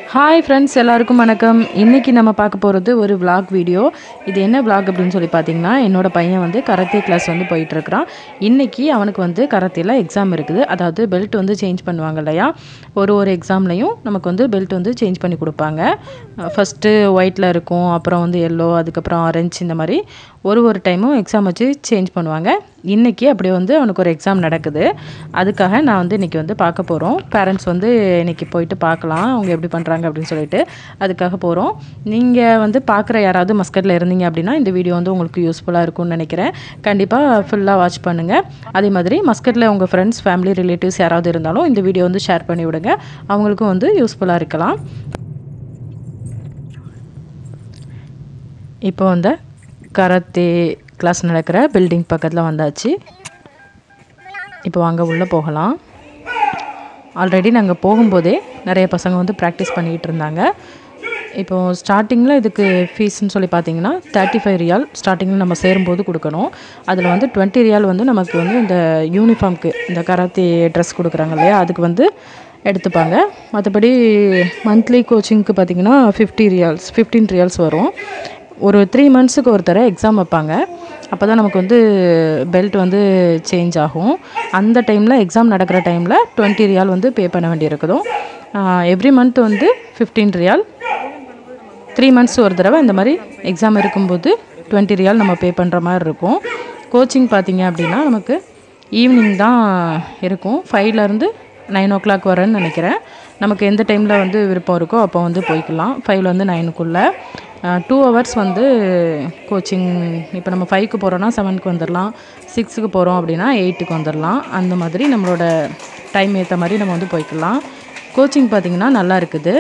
Hi friends, எல்லாருக்கும் வணக்கம். இன்றைக்கி நம்ம பார்க்க போகிறது ஒரு விளாக் வீடியோ. இது என்ன விளாக் அப்படின்னு சொல்லி பார்த்தீங்கன்னா, என்னோடய பையன் வந்து கராத்தே கிளாஸ் வந்து போயிட்டுருக்கிறான். இன்றைக்கி அவனுக்கு வந்து கராத்தேல எக்ஸாம் இருக்குது. அதாவது பெல்ட் வந்து சேஞ்ச் பண்ணுவாங்க இல்லையா, ஒரு எக்ஸாம்லேயும் நமக்கு வந்து பெல்ட் வந்து சேஞ்ச் பண்ணி கொடுப்பாங்க. ஃபஸ்ட்டு ஒயிட்டில் இருக்கும், அப்புறம் வந்து எல்லோ, அதுக்கப்புறம் ஆரஞ்சு, இந்த மாதிரி ஒரு டைமும் எக்ஸாம் வச்சு சேஞ்ச் பண்ணுவாங்க. இன்றைக்கி அப்படியே வந்து அவனுக்கு ஒரு எக்ஸாம் நடக்குது. அதுக்காக நான் வந்து இன்றைக்கி வந்து பார்க்க போகிறோம். பேரண்ட்ஸ் வந்து இன்றைக்கி போயிட்டு பார்க்கலாம் அவங்க எப்படி பண்ணுறாங்க அப்படின்னு சொல்லிட்டு அதுக்காக போகிறோம். நீங்கள் வந்து பார்க்குற யாராவது மஸ்கட்டில் இருந்தீங்க அப்படின்னா இந்த வீடியோ வந்து உங்களுக்கு யூஸ்ஃபுல்லாக இருக்கும்னு நினைக்கிறேன். கண்டிப்பாக ஃபுல்லாக வாட்ச் பண்ணுங்கள். அதே மாதிரி மஸ்கட்டில் உங்கள் ஃப்ரெண்ட்ஸ், ஃபேமிலி, ரிலேட்டிவ்ஸ் யாராவது இருந்தாலும் இந்த வீடியோ வந்து ஷேர் பண்ணி விடுங்க. அவங்களுக்கும் வந்து யூஸ்ஃபுல்லாக இருக்கலாம். இப்போ வந்து கராத்தே கிளாஸ் நடக்கிற பில்டிங் பக்கத்தில் வந்தாச்சு. இப்போ வாங்க உள்ளே போகலாம். ஆல்ரெடி நாங்கள் போகும்போதே நிறைய பசங்க வந்து ப்ராக்டிஸ் பண்ணிக்கிட்டு இருந்தாங்க. இப்போது ஸ்டார்டிங்கில் இதுக்கு ஃபீஸ்ன்னு சொல்லி பார்த்தீங்கன்னா 35 ரியால் ஸ்டார்டிங்கில் நம்ம சேரும்போது கொடுக்கணும். அதில் வந்து 20 ரியால் வந்து நமக்கு வந்து இந்த யூனிஃபார்முக்கு, இந்த கராத்தே ட்ரெஸ் கொடுக்குறாங்க இல்லையா, அதுக்கு வந்து எடுத்துப்பாங்க. மற்றபடி மந்த்லி கோச்சிங்க்கு பார்த்திங்கன்னா 15 ரியால்ஸ் வரும். ஒரு 3 மந்த்ஸுக்கு ஒரு தடவை எக்ஸாம் வைப்பாங்க. அப்போ தான் நமக்கு வந்து பெல்ட் வந்து சேஞ்ச் ஆகும். அந்த டைமில் எக்ஸாம் நடக்கிற டைமில் 20 ரியால் வந்து பே பண்ண வேண்டியிருக்குதும். எவ்ரி மந்த் வந்து 15 ரியால், 3 மந்த்ஸ் ஒரு தடவை இந்த மாதிரி எக்ஸாம் இருக்கும்போது 20 ரியால் நம்ம பே பண்ணுற மாதிரி இருக்கும். கோச்சிங் பார்த்திங்க அப்படின்னா நமக்கு ஈவினிங் தான் இருக்கும். 5லேருந்து 9 o'clock வரேன்னு நினைக்கிறேன். நமக்கு எந்த டைமில் வந்து விருப்பம் இருக்கோ அப்போ வந்து போய்க்கலாம். 5லேருந்து 9க்குள்ளே 2 hours வந்து கோச்சிங். இப்போ நம்ம 5க்கு போகிறோன்னா 7க்கு வந்துடலாம், 6க்கு போகிறோம் அப்படின்னா 8க்கு வந்துடலாம். அந்த மாதிரி நம்மளோட டைம் ஏற்ற மாதிரி நம்ம வந்து போய்க்கலாம். கோச்சிங் பார்த்திங்கன்னா நல்லா இருக்குது.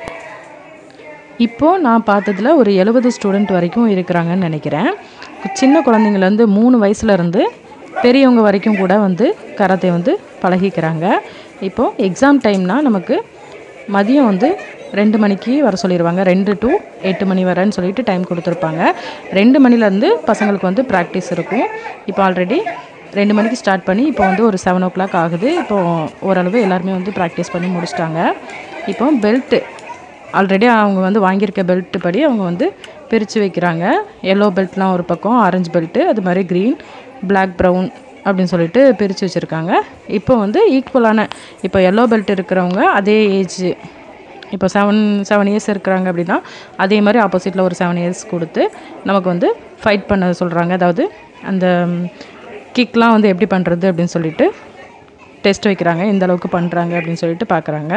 இப்போது நான் பார்த்ததில் ஒரு 70 ஸ்டூடெண்ட் வரைக்கும் இருக்கிறாங்கன்னு நினைக்கிறேன். சின்ன குழந்தைங்கள்லேருந்து 3 வயசுலேருந்து பெரியவங்க வரைக்கும் கூட வந்து கராத்தே வந்து பழகிக்கிறாங்க. இப்போது எக்ஸாம் டைம்னால் நமக்கு மதியம் வந்து 2 மணிக்கு வர சொல்லிடுவாங்க. 2 to 8 மணி வரேன்னு சொல்லிட்டு டைம் கொடுத்துருப்பாங்க. 2 மணிலேருந்து பசங்களுக்கு வந்து ப்ராக்டிஸ் இருக்கும். இப்போ ஆல்ரெடி 2 மணிக்கு ஸ்டார்ட் பண்ணி இப்போ வந்து ஒரு 7 o'clock ஆகுது. இப்போது ஓரளவு எல்லாருமே வந்து ப்ராக்டிஸ் பண்ணி முடிச்சிட்டாங்க. இப்போ பெல்ட்டு ஆல்ரெடி அவங்க வந்து வாங்கியிருக்க பெல்ட்டு படி அவங்க வந்து பிரித்து வைக்கிறாங்க. எல்லோ பெல்ட்லாம் ஒரு பக்கம், ஆரஞ்சு பெல்ட்டு, அது மாதிரி க்ரீன், பிளாக், ப்ரௌன் அப்படின்னு சொல்லிட்டு பிரித்து வச்சுருக்காங்க. இப்போ வந்து ஈக்குவலான, இப்போ எல்லோ பெல்ட் இருக்கிறவங்க அதே ஏஜ், இப்போ 7 இயர்ஸ் இருக்கிறாங்க அப்படின்னா அதே மாதிரி ஆப்போசிட்டில் ஒரு 7 இயர்ஸ் கொடுத்து நமக்கு வந்து ஃபைட் பண்ண சொல்கிறாங்க. அதாவது அந்த கிக்லாம் வந்து எப்படி பண்ணுறது அப்படின்னு சொல்லிட்டு டெஸ்ட் வைக்கிறாங்க. எந்த அளவுக்கு பண்ணுறாங்க அப்படின்னு சொல்லிட்டு பார்க்குறாங்க.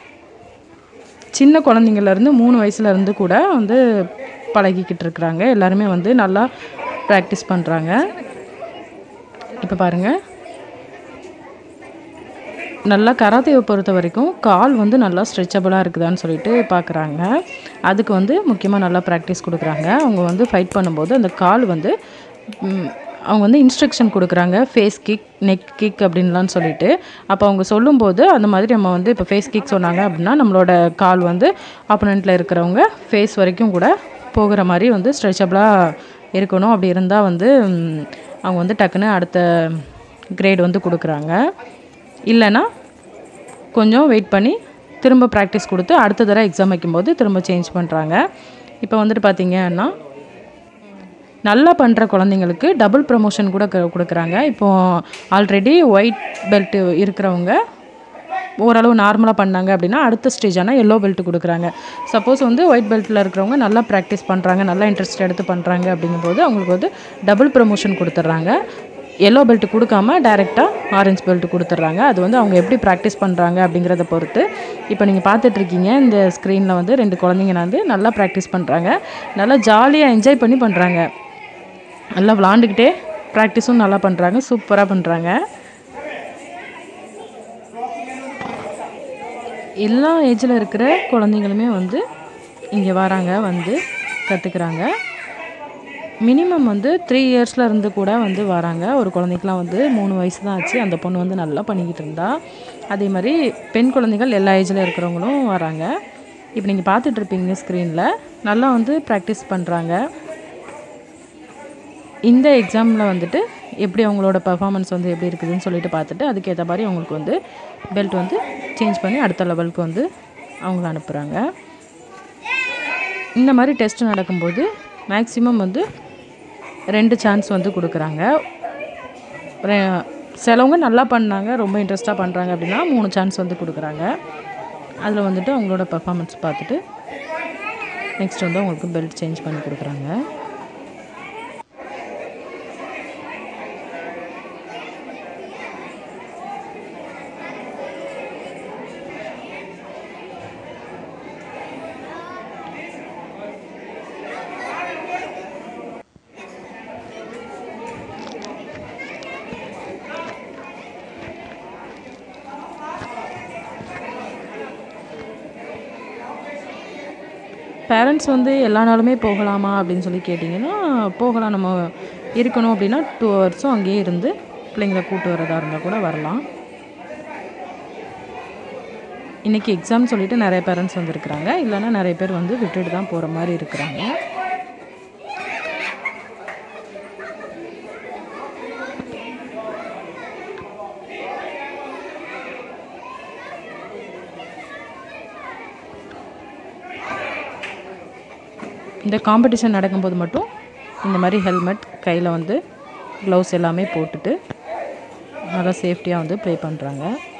சின்ன குழந்தைங்கள்லேருந்து 3 வயசுலேருந்து கூட வந்து பழகிக்கிட்டு இருக்கிறாங்க. எல்லாருமே வந்து நல்லா ப்ராக்டிஸ் பண்ணுறாங்க. இப்போ பாருங்கள், நல்லா கராத்தேவை பொறுத்த வரைக்கும் கால் வந்து நல்லா ஸ்ட்ரெச்சபிளாக இருக்குதான்னு சொல்லிட்டு பார்க்குறாங்க. அதுக்கு வந்து முக்கியமாக நல்லா ப்ராக்டிஸ் கொடுக்குறாங்க. அவங்க வந்து ஃபைட் பண்ணும்போது அந்த கால் வந்து அவங்க வந்து இன்ஸ்ட்ரக்ஷன் கொடுக்குறாங்க. ஃபேஸ் கிக், நெக் கிக் அப்படின்லாம் சொல்லிட்டு. அப்போ அவங்க சொல்லும்போது அந்த மாதிரி நம்ம வந்து இப்போ ஃபேஸ் கிக் சொன்னாங்க அப்படின்னா நம்மளோட கால் வந்து ஆப்போனண்ட்டில் இருக்கிறவங்க ஃபேஸ் வரைக்கும் கூட போகிற மாதிரி வந்து ஸ்ட்ரெச்சபிளாக இருக்கணும். அப்படி இருந்தால் வந்து அவங்க வந்து டக்குன்னு அடுத்த கிரேட் வந்து கொடுக்குறாங்க. இல்லைன்னா கொஞ்சம் வெயிட் பண்ணி திரும்ப ப்ராக்டிஸ் கொடுத்து அடுத்த தடவை எக்ஸாம் வைக்கும்போது திரும்ப சேஞ்ச் பண்ணுறாங்க. இப்போ வந்துட்டு பார்த்திங்கன்னா நல்லா பண்ணுற குழந்தைங்களுக்கு டபுள் ப்ரமோஷன் கூட கொடுக்குறாங்க. இப்போது ஆல்ரெடி ஒயிட் பெல்ட் இருக்கிறவங்க ஓரளவு நார்மலாக பண்ணாங்க அப்படின்னா அடுத்த ஸ்டேஜான எல்லோ பெல்ட் கொடுக்குறாங்க. சப்போஸ் வந்து ஒயிட் பெல்ட்டில் இருக்கிறவங்க நல்லா ப்ராக்டிஸ் பண்ணுறாங்க, நல்லா இன்ட்ரெஸ்ட் எடுத்து பண்ணுறாங்க அப்படிங்கும்போது அவங்களுக்கு வந்து டபுள் ப்ரமோஷன் கொடுத்துட்றாங்க. எல்லோ பெல்ட் கொடுக்காம டைரெக்டாக ஆரஞ்சு பெல்ட் கொடுத்துட்றாங்க. அது வந்து அவங்க எப்படி ப்ராக்டிஸ் பண்ணுறாங்க அப்படிங்கிறத பொறுத்து. இப்போ நீங்கள் பார்த்துட்ருக்கீங்க இந்த ஸ்க்ரீனில் வந்து 2 குழந்தைங்க வந்து நல்லா ப்ராக்டிஸ் பண்ணுறாங்க. நல்லா ஜாலியாக என்ஜாய் பண்ணி பண்ணுறாங்க. நல்லா விளாண்டுக்கிட்டே ப்ராக்டிஸும் நல்லா பண்ணுறாங்க. சூப்பராக பண்ணுறாங்க. எல்லா ஏஜில் இருக்கிற குழந்தைங்களுமே வந்து இங்கே வராங்க, வந்து கற்றுக்குறாங்க. மினிமம் வந்து 3 இயர்ஸில் இருந்து கூட வந்து வராங்க. ஒரு குழந்தைக்கெலாம் வந்து 3 வயசு தான் ஆச்சு. அந்த பொண்ணு வந்து நல்லா பண்ணிக்கிட்டு இருந்தா. அதே மாதிரி பெண் குழந்தைகள் எல்லா ஏஜில் இருக்கிறவங்களும் வராங்க. இப்போ நீங்கள் பார்த்துட்ருப்பீங்க ஸ்க்ரீனில் நல்லா வந்து ப்ராக்டிஸ் பண்ணுறாங்க. இந்த எக்ஸாமில் வந்துட்டு எப்படி அவங்களோட பர்ஃபார்மன்ஸ் வந்து எப்படி இருக்குதுன்னு சொல்லிட்டு பார்த்துட்டு அதுக்கேற்ற மாதிரி அவங்களுக்கு வந்து பெல்ட் வந்து சேஞ்ச் பண்ணி அடுத்த லெவலுக்கு வந்து அவங்கள அனுப்புகிறாங்க. இந்த மாதிரி டெஸ்ட் நடக்கும்போது மேக்ஸிமம் வந்து 2 சான்ஸ் வந்து கொடுக்குறாங்க. சிலவங்க நல்லா பண்ணாங்க, ரொம்ப இன்ட்ரெஸ்ட்டாக பண்ணுறாங்க அப்படின்னா 3 சான்ஸ் வந்து கொடுக்குறாங்க. அதில் வந்துட்டு அவங்களோட பர்ஃபார்மன்ஸ் பார்த்துட்டு நெக்ஸ்ட் வந்து அவங்களுக்கு பெல்ட் சேஞ்ச் பண்ணி கொடுக்குறாங்க. பேரண்ட்ஸ் வந்து எல்லா நாளுமே போகலாமா அப்படின்னு சொல்லி கேட்டிங்கன்னா போகலாம். நம்ம இருக்கணும் அப்படின்னா 2 ஹவர்ஸும் அங்கேயே இருந்து பிள்ளைங்களை கூப்பிட்டு வரதா இருந்தால் கூட வரலாம். இன்றைக்கி எக்ஸாம் சொல்லிவிட்டு நிறைய பேரண்ட்ஸ் வந்துருக்குறாங்க. இல்லைன்னா நிறைய பேர் வந்து விட்டுட்டு தான் போகிற மாதிரி இருக்கிறாங்க. இந்த காம்படிஷன் நடக்கும்போது மட்டும் இந்த மாதிரி ஹெல்மெட், கையில் வந்து க்ளவுஸ் எல்லாமே போட்டுட்டு நல்லா சேஃப்டியாக வந்து ப்ளே பண்ணுறாங்க.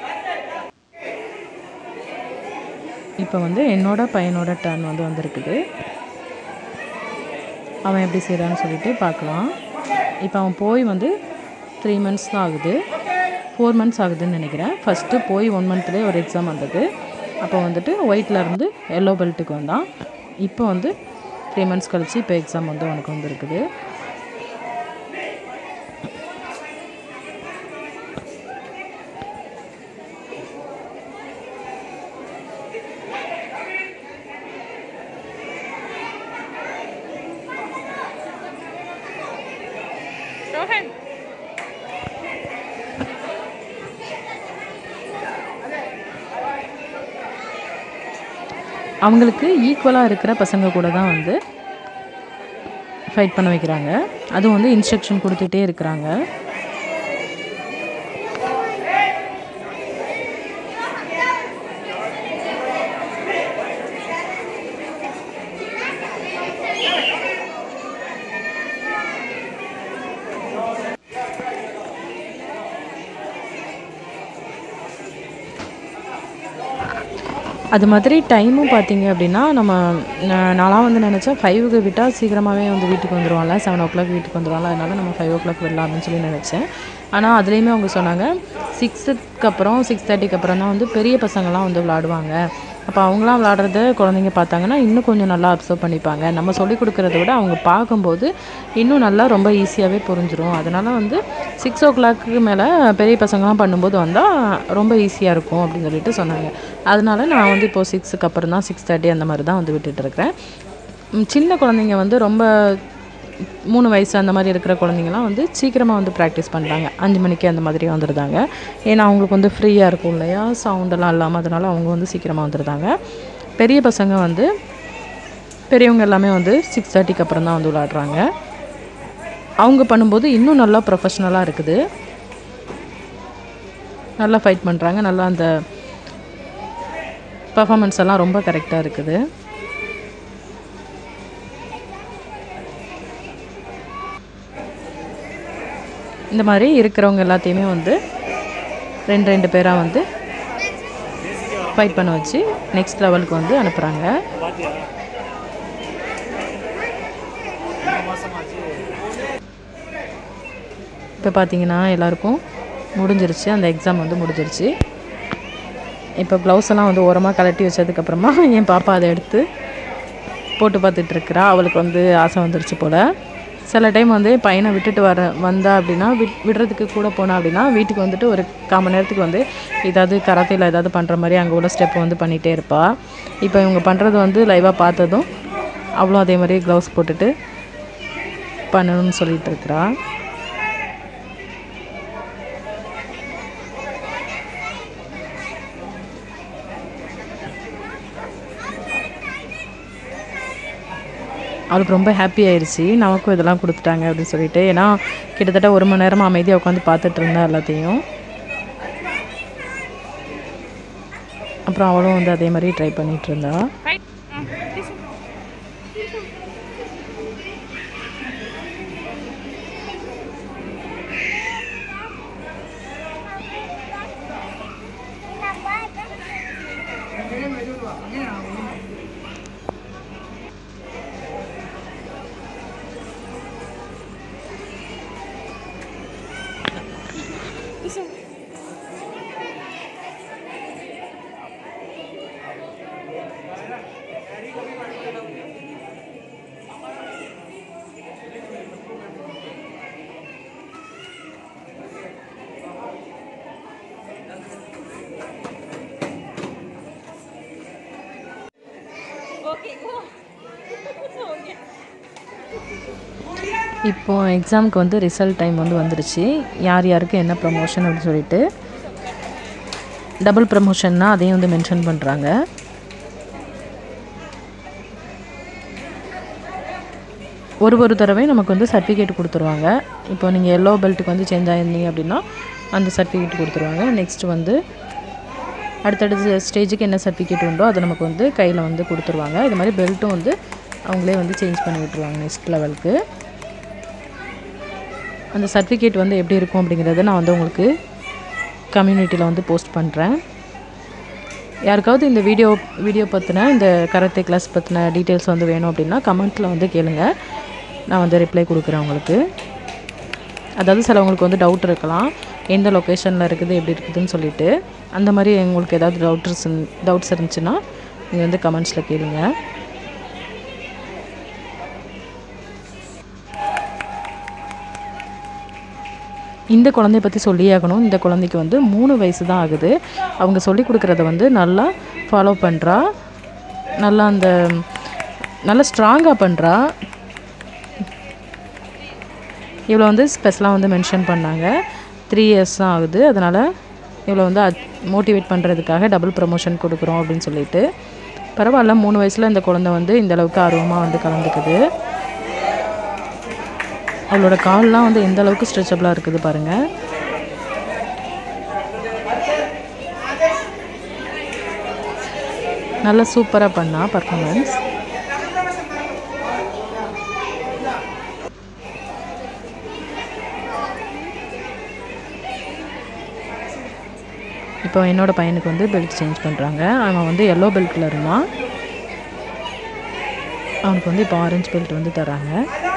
இப்போ வந்து என்னோடய பையனோட டர்ன் வந்து வந்திருக்குது. அவன் எப்படி செய்கிறான்னு சொல்லிட்டு பார்க்கலாம். இப்போ அவன் போய் வந்து 3 months தான் ஆகுது, 4 months ஆகுதுன்னு நினைக்கிறேன். ஃபஸ்ட்டு போய் 1 monthலேயே ஒரு எக்ஸாம் வந்தது. அப்போ வந்துட்டு ஒயிட்லேருந்து எல்லோ பெல்ட்டுக்கு வந்தான். இப்போ வந்து 3 months கழிச்சு இப்போ எக்ஸாம் வந்து அவனுக்கு வந்துருக்குது. அவங்களுக்கு ஈக்குவலாக இருக்கிற பசங்க கூட தான் வந்து ஃபைட் பண்ண வைக்கிறாங்க. அதுவும் வந்து இன்ஸ்ட்ரக்ஷன் கொடுத்துட்டே இருக்கிறாங்க. அது மாதிரி டைமும் பார்த்திங்க அப்படின்னா நான்லாம் வந்து நினச்சேன் 5க்கு விட்டால் சீக்கிரமாகவே வந்து வீட்டுக்கு வந்துடுவான்ல, 7 o'clock வீட்டுக்கு வந்துடுவான்ல, அதனால் நம்ம 5 o'clock விடலாம் அப்படின்னு சொல்லி நினச்சேன். ஆனால் அதுலேயுமே அவங்க சொன்னாங்க 6க்கு அப்புறம் 6:30க்கு அப்புறம் தான் வந்து பெரிய பசங்கள்லாம் வந்து விளாடுவாங்க. அப்போ அவங்களாம் விளாடுறத குழந்தைங்க பார்த்தாங்கன்னா இன்னும் கொஞ்சம் நல்லா அப்சர்வ் பண்ணிப்பாங்க. நம்ம சொல்லிக் கொடுக்குறத விட அவங்க பார்க்கும்போது இன்னும் நல்லா ரொம்ப ஈஸியாகவே புரிஞ்சிடும். அதனால் வந்து 6 o'clock மேலே பெரிய பசங்கள்லாம் பண்ணும்போது வந்தால் ரொம்ப ஈஸியாக இருக்கும் அப்படின்னு சொல்லிட்டு சொன்னாங்க. அதனால் நான் வந்து இப்போது 6க்கு அப்புறம் தான் 6:30 அந்த மாதிரி தான் வந்து விட்டுட்டுருக்கிறேன். சின்ன குழந்தைங்க வந்து ரொம்ப 3 வயசு அந்த மாதிரி இருக்கிற குழந்தைங்கலாம் வந்து சீக்கிரமாக வந்து ப்ராக்டிஸ் பண்ணுறாங்க. 5 மணிக்கு அந்த மாதிரி வந்துடுதாங்க. ஏன்னா அவங்களுக்கு வந்து ஃப்ரீயாக இருக்கும் இல்லையா, சவுண்டெல்லாம் இல்லாமல், அதனால் அவங்க வந்து சீக்கிரமாக வந்துடுதாங்க. பெரிய பசங்க வந்து பெரியவங்க எல்லாமே வந்து 6:30க்கு அப்புறம் தான் வந்து விளாடுறாங்க. அவங்க பண்ணும்போது இன்னும் நல்லா ப்ரொஃபஷ்னலாக இருக்குது. நல்லா ஃபைட் பண்ணுறாங்க. நல்லா அந்த பர்ஃபார்மன்ஸ் எல்லாம் ரொம்ப கரெக்டாக இருக்குது. இந்த மாதிரி இருக்கிறவங்க எல்லாத்தையுமே வந்து 2 பேராக வந்து ஃபைட் பண்ண வச்சு நெக்ஸ்ட் லெவலுக்கு வந்து அனுப்புகிறாங்க. இப்போ பார்த்தீங்கன்னா எல்லாருக்கும் முடிஞ்சிருச்சு, அந்த எக்ஸாம் வந்து முடிஞ்சிருச்சு. இப்போ ப்ளவுஸ் எல்லாம் வந்து ஓரமாக கலட்டி வச்சதுக்கப்புறமா என் பாப்பா அதை எடுத்து போட்டு பார்த்துட்ருக்குறா. அவளுக்கு வந்து ஆசை வந்துருச்சு போல். சில டைம் வந்து பையனை விட்டுட்டு வந்தா அப்படின்னா விடுறதுக்கு கூட போனா அப்படின்னா வீட்டுக்கு வந்துட்டு ஒரு 1/4 மணி நேரத்துக்கு வந்து ஏதாவது கராத்தையில் ஏதாவது பண்ணுற மாதிரி அங்கே உள்ள ஸ்டெப் வந்து பண்ணிகிட்டே இருப்பாள். இப்போ இவங்க பண்ணுறது வந்து லைவாக பார்த்ததும் அவ்வளோ அதே மாதிரி க்ளவுஸ் போட்டுட்டு பண்ணணும்னு சொல்லிகிட்டு இருக்கிறா. அவளுக்கு ரொம்ப ஹாப்பி ஆயிடுச்சு, நமக்கும் இதெல்லாம் கொடுத்துட்டாங்க அப்படின்னு சொல்லிட்டு. ஏன்னா கிட்டத்தட்ட 1 மணி நேரமாக அமைதியாக உட்காந்து பார்த்துட்டு இருந்தா எல்லாத்தையும். அப்புறம் அவளும் வந்து அதே மாதிரி ட்ரை பண்ணிகிட்டு இருந்தா. இப்போ எக்ஸாமுக்கு வந்து ரிசல்ட் டைம் வந்து வந்துருச்சு. யார் யாருக்கு என்ன ப்ரமோஷன் அப்படின்னு சொல்லிட்டு டபுள் ப்ரமோஷன்னா அதையும் வந்து மென்ஷன் பண்ணுறாங்க. ஒரு தடவை நமக்கு வந்து சர்டிஃபிகேட் கொடுத்துருவாங்க. இப்போ நீங்கள் எல்லோ பெல்ட்டுக்கு வந்து சேஞ்ச் ஆகிருந்தீங்க அப்படின்னா அந்த சர்டிஃபிகேட் கொடுத்துருவாங்க. நெக்ஸ்ட்டு வந்து அடுத்தடுத்த ஸ்டேஜுக்கு என்ன சர்டிஃபிகேட் உண்டோ அதை நமக்கு வந்து கையில் வந்து கொடுத்துருவாங்க. இது மாதிரி பெல்ட்டும் வந்து அவங்களே வந்து சேஞ்ச் பண்ணி விட்டுருவாங்க நெக்ஸ்ட் லெவலுக்கு. அந்த சர்டிஃபிகேட் வந்து எப்படி இருக்கும் அப்படிங்கிறத நான் வந்து உங்களுக்கு கம்யூனிட்டியில் வந்து போஸ்ட் பண்ணுறேன். யாருக்காவது இந்த வீடியோ பற்றின இந்த கராத்தே கிளாஸ் பற்றின டீட்டெயில்ஸ் வந்து வேணும் அப்படின்னா கமெண்ட்டில் வந்து கேளுங்க. நான் வந்து ரிப்ளை கொடுக்குறேன் உங்களுக்கு. அதாவது சிலவங்களுக்கு வந்து டவுட் இருக்கலாம், எந்த லொக்கேஷனில் இருக்குது எப்படி இருக்குதுன்னு சொல்லிட்டு. அந்த மாதிரி உங்களுக்கு ஏதாவது டவுட்ஸ் இருந்துச்சுன்னா நீங்கள் வந்து கமெண்ட்ஸில் கேளுங்க. இந்த குழந்தைய பற்றி சொல்லியே ஆகணும். இந்த குழந்தைக்கு வந்து 3 வயசு தான் ஆகுது. அவங்க சொல்லி கொடுக்குறத வந்து நல்லா ஃபாலோ பண்ணுறா, நல்லா ஸ்ட்ராங்காக பண்ணுறா. இவ்வளோ வந்து ஸ்பெஷலாக வந்து மென்ஷன் பண்ணாங்க. 3 இயர்ஸ் தான் ஆகுது. அதனால் இவ்வளோ வந்து மோட்டிவேட் பண்ணுறதுக்காக டபுள் ப்ரமோஷன் கொடுக்குறோம் அப்படின்னு சொல்லிட்டு. பரவாயில்ல, 3 வயசில் இந்த குழந்தை வந்து இந்தளவுக்கு ஆர்வமாக வந்து கலந்துக்குது. அவளோட கால்லாம் வந்து எந்த அளவுக்கு ஸ்ட்ரெச்சபிளாக இருக்குது பாருங்கள். நல்லா சூப்பராக பண்ணா பர்ஃபார்மன்ஸ். இப்போ என்னோடய பையனுக்கு வந்து பெல்ட் சேஞ்ச் பண்ணுறாங்க. அவன் வந்து எல்லோ பெல்ட்டில் இருந்தான். அவனுக்கு வந்து இப்போ ஆரஞ்சு பெல்ட் வந்து தராங்க.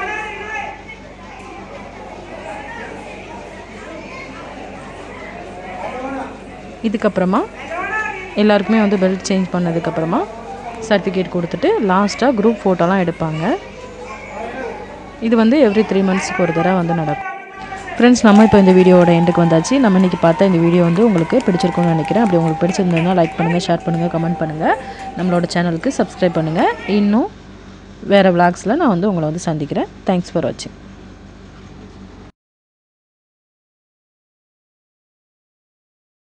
இதுக்கப்புறமா எல்லாருக்குமே வந்து பெல்ட் சேஞ்ச் பண்ணதுக்கப்புறமா சர்டிஃபிகேட் கொடுத்துட்டு லாஸ்ட்டாக குரூப் ஃபோட்டோலாம் எடுப்பாங்க. இது வந்து எவ்ரி 3 மந்த்ஸ்க்கு ஒரு தடவை வந்து நடக்கும். ஃப்ரெண்ட்ஸ், நம்ம இப்போ இந்த வீடியோவோட எண்டுக்கு வந்தாச்சு. நம்ம இன்றைக்கி பார்த்தா இந்த வீடியோ வந்து உங்களுக்கு பிடிச்சிருக்கும்னு நினைக்கிறேன். அப்படி உங்களுக்கு பிடிச்சிருந்ததுன்னா லைக் பண்ணுங்கள், ஷேர் பண்ணுங்கள், கமெண்ட் பண்ணுங்கள். நம்மளோட சேனலுக்கு சப்ஸ்கிரைப் பண்ணுங்கள். இன்னும் வேறு விளாக்ஸில் நான் வந்து உங்களை வந்து சந்திக்கிறேன். தேங்க்ஸ் ஃபார் வாட்சிங்.